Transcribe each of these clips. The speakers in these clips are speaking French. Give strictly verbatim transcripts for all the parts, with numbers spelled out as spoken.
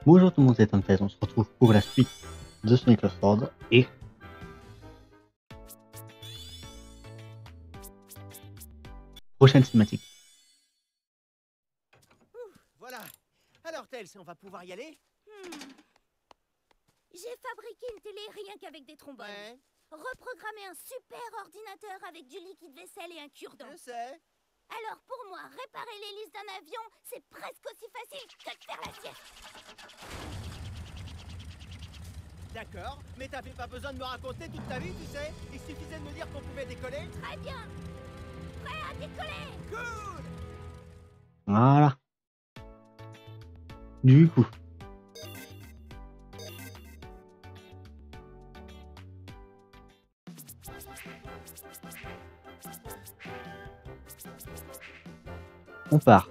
Bonjour tout le monde, c'est Tom Fez, on se retrouve pour la suite de Sonic Lost World et... prochaine cinématique. Ouf, voilà. Alors Tails, on va pouvoir y aller? Hmm. J'ai fabriqué une télé rien qu'avec des trombones. Ouais, Reprogrammé un super ordinateur avec du liquide vaisselle et un cure-dent. je sais. Alors pour moi, réparer l'hélice d'un avion, c'est presque aussi facile que de faire la sieste. D'accord, mais t'avais pas besoin de me raconter toute ta vie, tu sais. Il suffisait de me dire qu'on pouvait décoller. Très bien. Prêt à décoller. Cool. Voilà. Du coup... on part.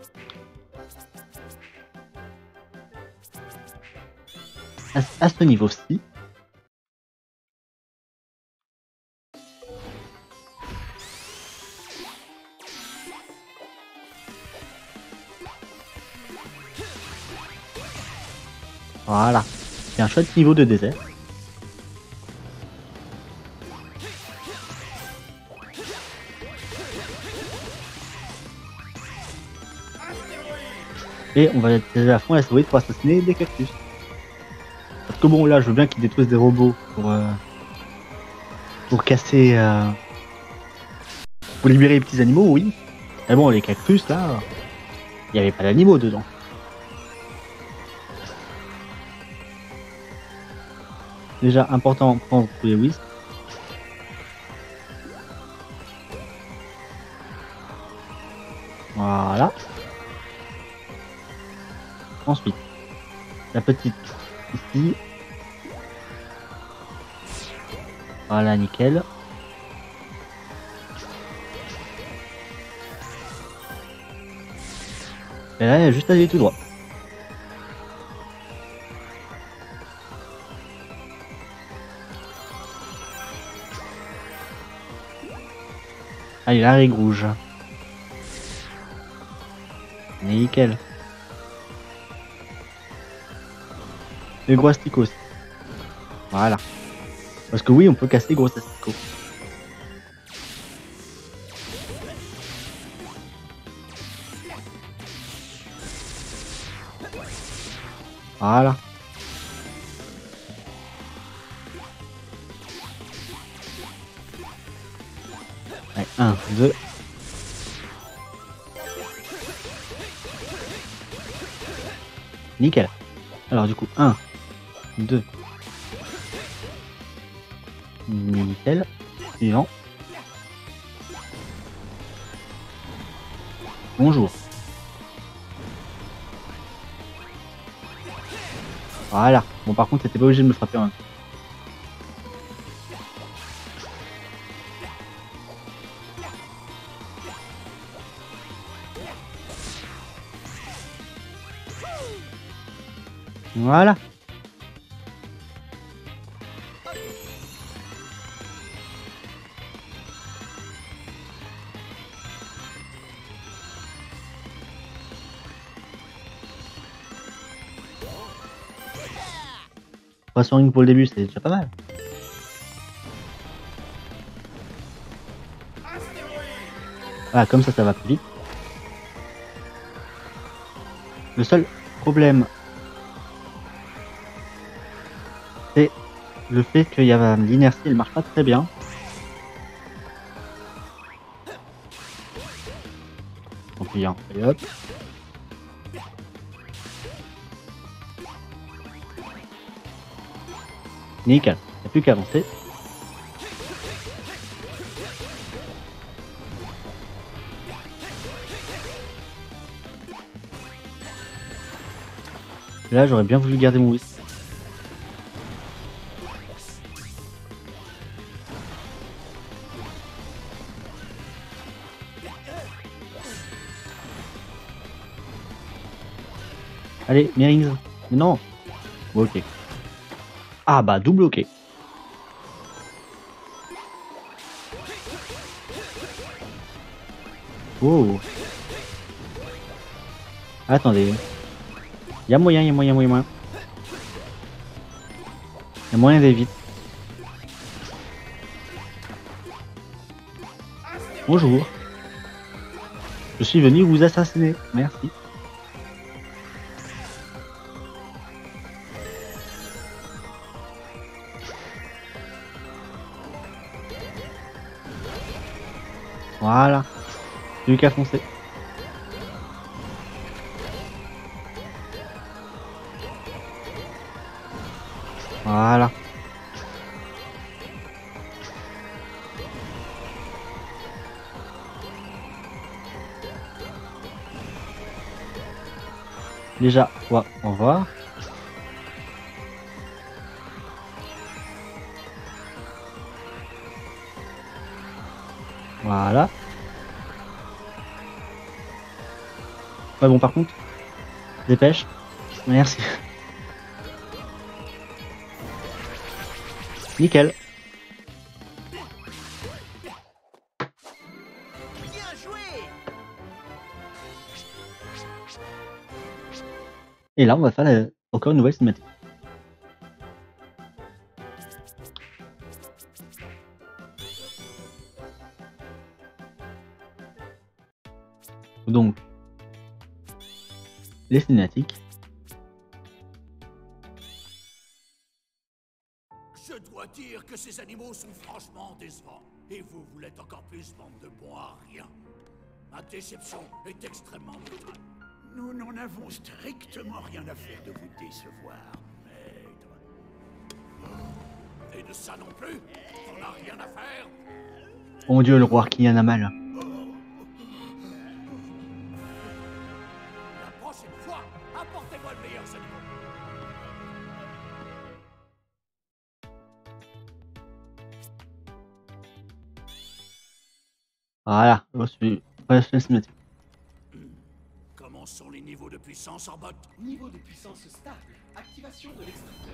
À, à ce niveau-ci, voilà, c'est un chouette niveau de désert. Et on va utiliser à fond l'astéroïde pour assassiner des cactus. Parce que bon, là, je veux bien qu'ils détruisent des robots pour euh, pour casser, euh, pour libérer les petits animaux, oui. Mais bon, les cactus, là, il n'y avait pas d'animaux dedans. Déjà, important, prendre tous les whis. Voilà. Ensuite, la petite ici. Voilà, nickel. Et là, il y a juste à aller tout droit. Allez, la règle rouge. Nickel. Les gros asticots aussi. Voilà. Parce que oui, on peut casser les gros asticots. Voilà. Allez, un, deux. Nickel. Alors du coup, un, deux. Nickel. Suivant. Bonjour. Voilà. Bon, par contre, t'étais pas obligé de me frapper en même temps. Voilà. trois cents rings pour le début, c'est déjà pas mal. Voilà, comme ça, ça va plus vite. Le seul problème, c'est le fait qu'il y a l'inertie, elle marche pas très bien. En pliant, et hop. Nickel, il n'y a plus qu'à avancer. Là, j'aurais bien voulu garder mon whisk. Allez, Mirings. Mais non. Bon, ok. Ah bah, double ok. Oh. Attendez. Il y a moyen, il y a moyen, moyen, moyen. Il y a moyen d'éviter. Bonjour. Je suis venu vous assassiner. Merci. Voilà. J'ai eu qu'à foncer. Voilà. Déjà, ouais, au revoir. Voilà. Ouais, bon, par contre, dépêche. Merci. Nickel. Bien joué. Et là, on va faire la... encore une nouvelle cinématique. Donc, les cinématiques. Je dois dire que ces animaux sont franchement décevants. Et vous, vous l'êtes encore plus, bande de bons à rien. Ma déception est extrêmement brutale. Nous n'en avons strictement rien à faire de vous décevoir, maître. Et de ça non plus, on n'a rien à faire. Oh mon dieu, le roi qui en a mal. La prochaine fois, apportez-moi le meilleur animal. Voilà, je suis... Ouais, je fais la cinématique. Comment sont les niveaux de puissance en bot? Niveau de puissance stable. Activation de l'extracteur.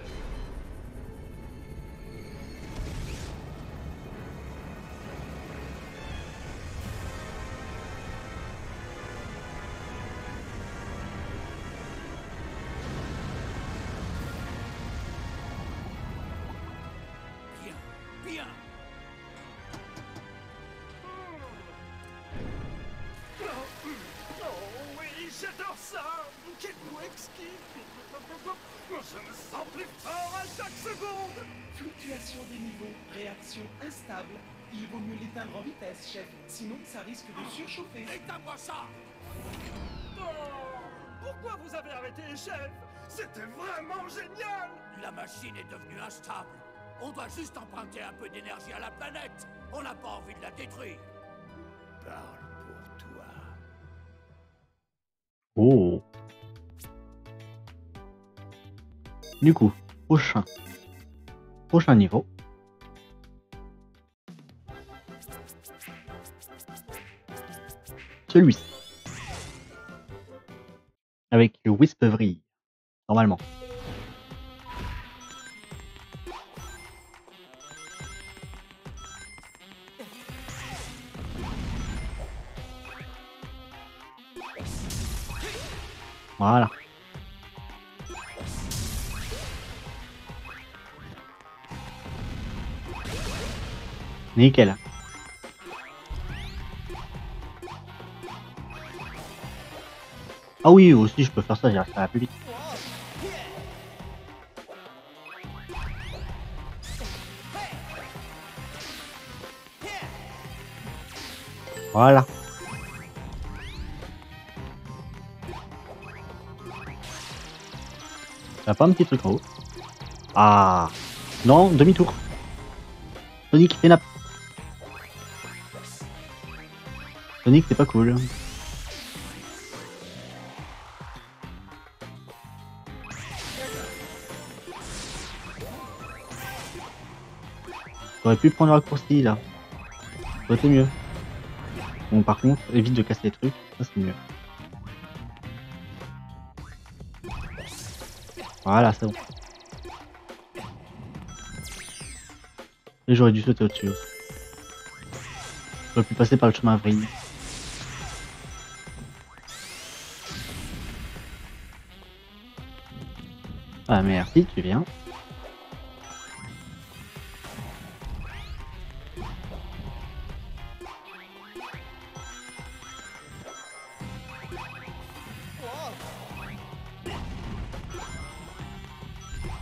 Bien, bien. Oh oui, j'adore ça. Quel goût exquis. Je me sens plus fort à chaque seconde. Fluctuation des niveaux, réaction instable. Il vaut mieux l'éteindre en vitesse, chef. Sinon, ça risque de surchauffer. Éteins-moi ça. Oh, pourquoi vous avez arrêté, chef? C'était vraiment génial. La machine est devenue instable. On doit juste emprunter un peu d'énergie à la planète. On n'a pas envie de la détruire. Parle pour toi. Oh. Du coup, prochain. Prochain niveau. Celui-ci. Avec le Whispevery. Normalement. Voilà. Nickel. Ah oui, aussi je peux faire ça, ça va plus vite. Voilà. T'as pas un petit truc en haut? Ah non, demi-tour. Sonic, fais nappe. Sonic, c'est pas cool. J'aurais pu prendre le raccourci là. Ça aurait été mieux. Bon, par contre, évite de casser les trucs, ça c'est mieux. Voilà, c'est bon. Et j'aurais dû sauter au-dessus. J'aurais pu passer par le chemin à vrille. Ah merci, tu viens.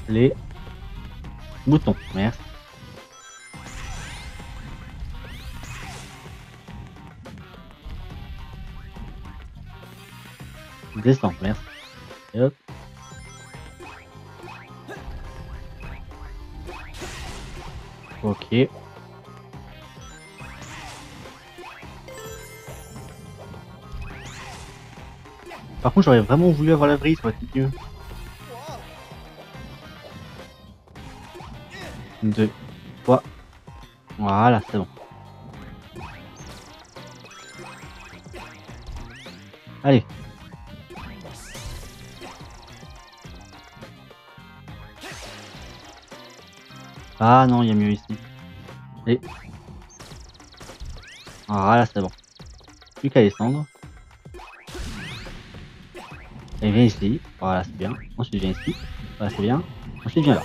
les moutons. Merci. Descends, merci. Et hop. Ok. Par contre, j'aurais vraiment voulu avoir la vrille, ça aurait été mieux. Deux, trois. Voilà, c'est bon. Allez. Ah non, il y a mieux ici. Allez. Voilà, c'est bon. Plus qu'à descendre. Et viens ici. Voilà, c'est bien. Ensuite, viens ici. Voilà, c'est bien. Ensuite, viens là.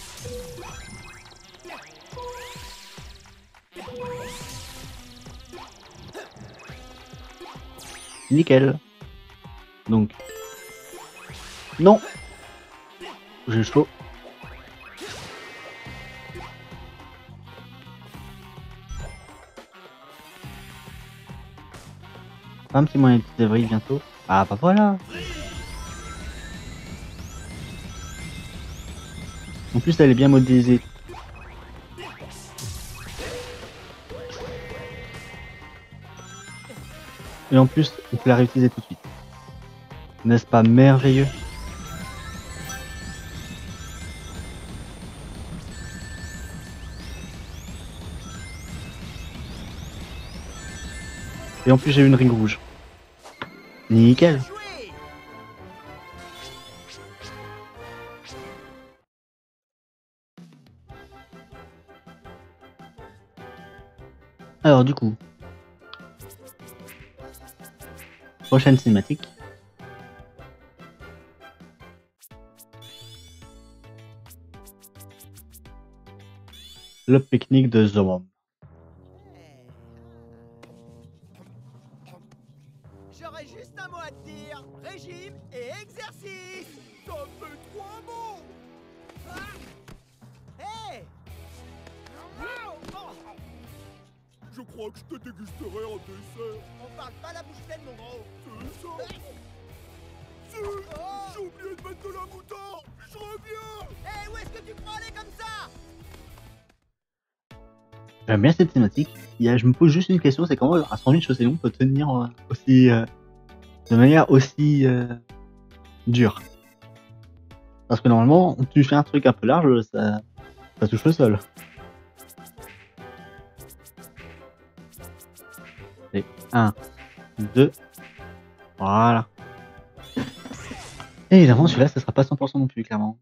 Nickel. Donc. Non. J'ai chaud. Pas un petit moyen de petite vrille bientôt. Ah bah voilà. En plus elle est bien modélisée. Et en plus on peut la réutiliser tout de suite. N'est-ce pas merveilleux? Et en plus j'ai une ring rouge. Nickel. Alors du coup, prochaine cinématique. Le pique-nique de Zomom. J'aurais juste un mot à te dire. Régime et exercice. Ça fait trois mots. Ah. Hey. Je crois que je te dégusterai en dessert. On parle pas la bouche pleine, mon gros. C'est ça. C'est... Oh. J'ai oublié de mettre de la moutarde. Je reviens. Hé, où est-ce que tu crois aller comme ça? J'aime bien cette thématique. Il y a, je me pose juste une question, c'est comment un sandwich aussi long peut tenir euh, aussi euh, de manière aussi euh, dure. Parce que normalement, tu fais un truc un peu large, ça, ça touche le sol. Et un, deux, voilà. Et évidemment, celui-là, ça sera pas cent pour cent non plus, clairement.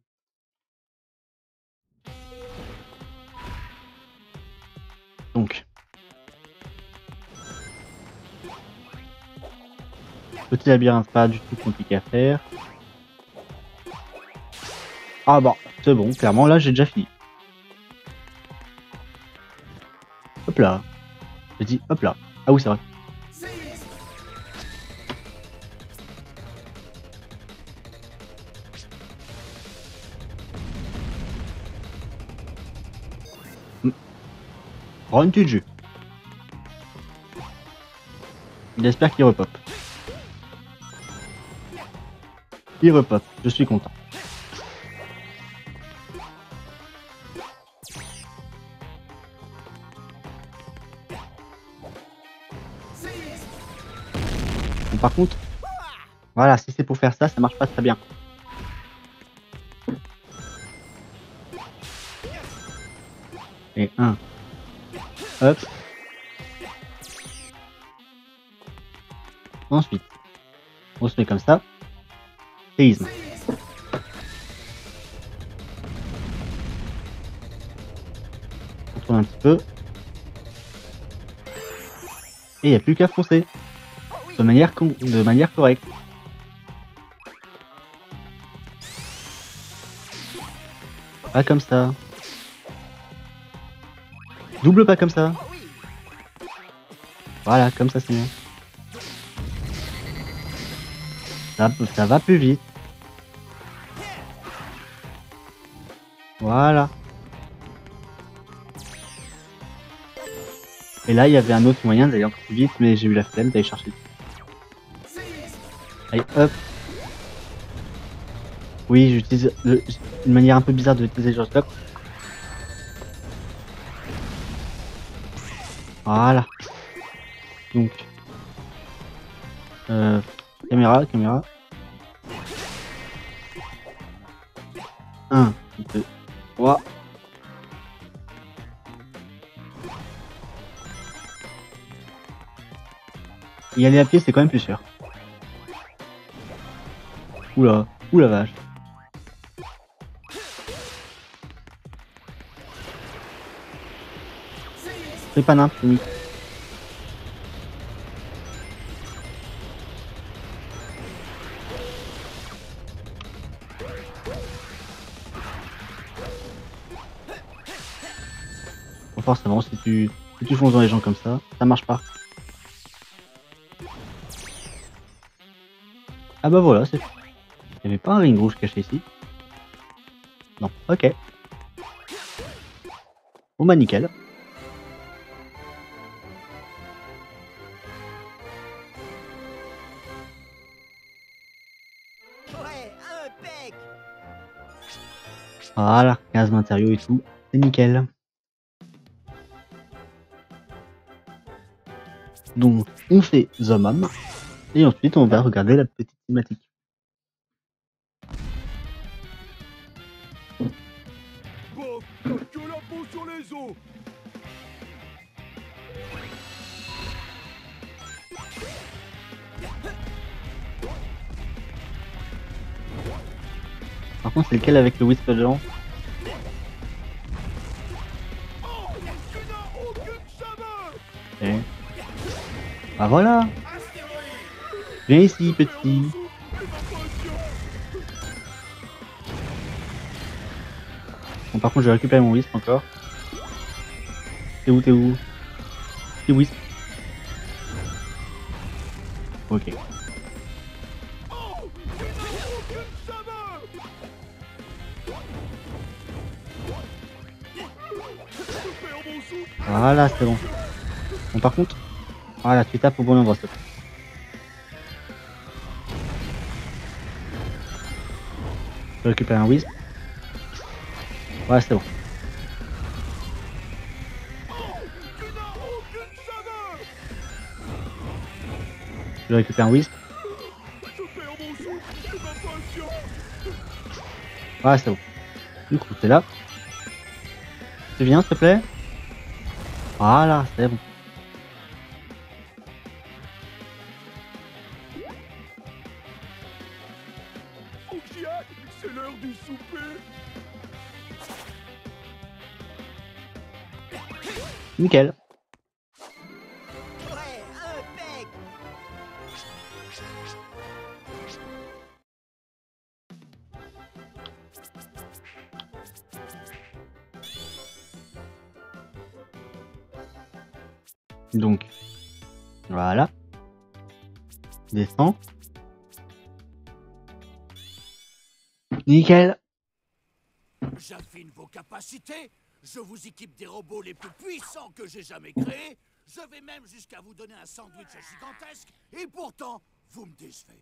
Donc, petit labyrinthe, pas du tout compliqué à faire. Ah bon, c'est bon, clairement, là, j'ai déjà fini. Hop là. Je dis, hop là. Ah oui, c'est vrai. Run tu jus. J'espère qu'il repop. Il repop, je suis content. Bon, par contre, voilà, si c'est pour faire ça, ça marche pas très bien. Et un. Hop. Ensuite, on se met comme ça. Séisme. On tourne un petit peu. Et il n'y a plus qu'à foncer. De manière, con de manière correcte. Pas comme ça. Double pas comme ça. Voilà, comme ça c'est mieux. Ça, ça va plus vite. Voilà. Et là, il y avait un autre moyen d'aller encore plus vite, mais j'ai eu la flemme d'aller chercher. Allez, hop. Oui, j'utilise le- une manière un peu bizarre d'utiliser le gyroscope. Voilà. Donc. Euh, caméra, caméra. un, deux, trois. Y aller à pied, c'est quand même plus sûr. Oula, oula vache. C'est pas nimp, oui. Bon, forcément, si tu, si tu fonces dans les gens comme ça, ça marche pas. Ah bah voilà, c'est... Il n'y avait pas un ring rouge caché ici? Non, ok. Bon bah nickel. Ouais, impec. Voilà, quinze matériaux et tout, c'est nickel. Donc, on fait Zomam, et ensuite on va regarder la petite cinématique. Bon, que la peau sur les os. Par contre, c'est lequel avec le Wisp dedans? Oh, tu n'as aucune saveur. Et... Bah voilà. Viens ici, petit. Bon, par contre, je vais récupérer mon Wisp encore. T'es où, t'es où? T'es Wisp. Ok. Voilà, c'est bon. Bon, par contre, voilà, tu tapes au bon endroit, s'il te plaît. Je récupère un Wisp. Ouais, c'est bon. Je récupère un Wisp. Ouais, c'est bon. Du coup, t'es là. Tu viens, s'il te plaît? Voilà, c'est bon. C'est l'heure du souper. Nickel. Ouais, impec. Donc, voilà. Descends. Nickel. J'affine vos capacités, je vous équipe des robots les plus puissants que j'ai jamais créés, je vais même jusqu'à vous donner un sandwich gigantesque, et pourtant, vous me décevez.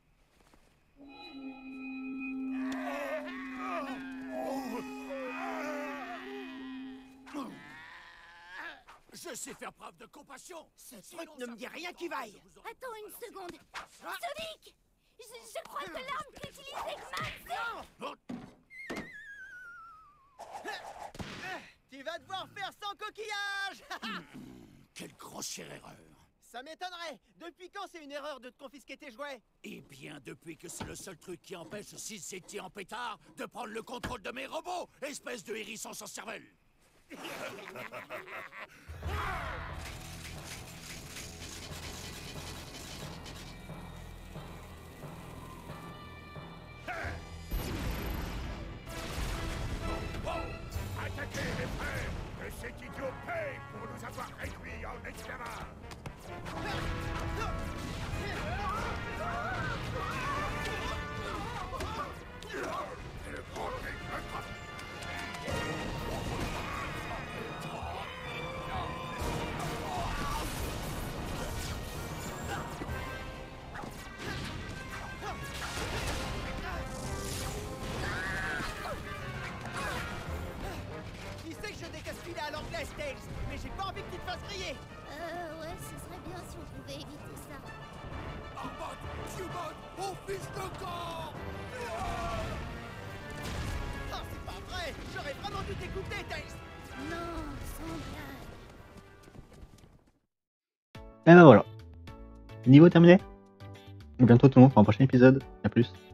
Je sais faire preuve de compassion. Ce truc ne me dit rien qui vaille. Attends une seconde. Sonic, je, je crois que l'arme qu'utilise Eggman, Tu vas devoir faire sans coquillage. Quelle grossière erreur. Ça m'étonnerait. Depuis quand c'est une erreur de te confisquer tes jouets? Eh bien, depuis que c'est le seul truc qui empêche six étiers en pétard de prendre le contrôle de mes robots, espèce de hérisson sans cervelle. Attaquez les frères, que cet idiot paye pour nous avoir réduits en esclavage. bien si on pouvait éviter ça. Arbot, Cubot, au fils de camp! Oh, c'est pas vrai. J'aurais vraiment dû t'écouter, Tails. Non, sans blague. Et ben voilà. Niveau terminé. À bientôt tout le monde pour un prochain épisode. A plus.